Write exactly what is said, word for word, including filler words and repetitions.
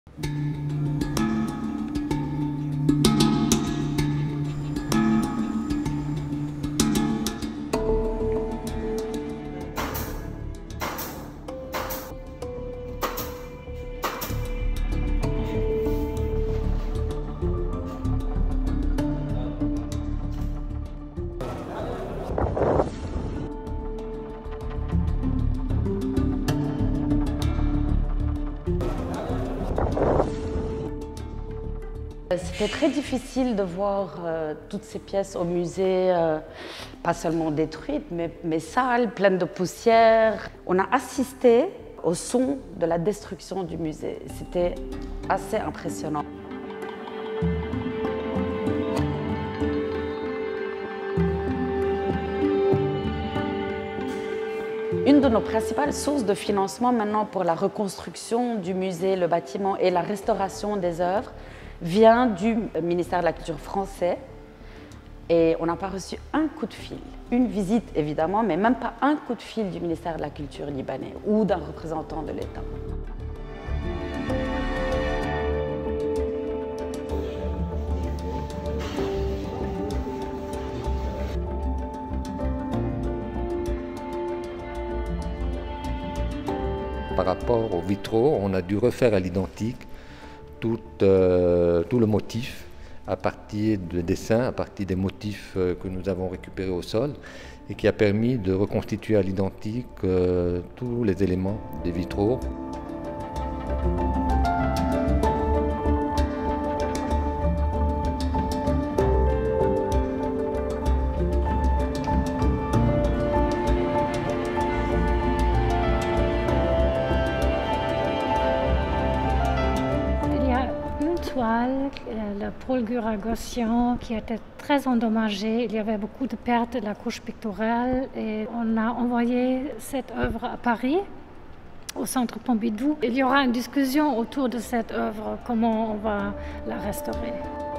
C'était très difficile de voir euh, toutes ces pièces au musée, euh, pas seulement détruites, mais, mais sales, pleines de poussière. On a assisté au son de la destruction du musée. C'était assez impressionnant. Une de nos principales sources de financement maintenant pour la reconstruction du musée, le bâtiment et la restauration des œuvres vient du ministère de la Culture français. Et on n'a pas reçu un coup de fil, une visite évidemment, mais même pas un coup de fil du ministère de la Culture libanais ou d'un représentant de l'État. Par rapport aux vitraux, on a dû refaire à l'identique tout, euh, tout le motif à partir de dessins, à partir des motifs euh, que nous avons récupérés au sol et qui a permis de reconstituer à l'identique euh, tous les éléments des vitraux. Toile, le pôle Gura-Goscian qui était très endommagé. Il y avait beaucoup de pertes de la couche picturale et on a envoyé cette œuvre à Paris, au Centre Pompidou. Il y aura une discussion autour de cette œuvre, comment on va la restaurer.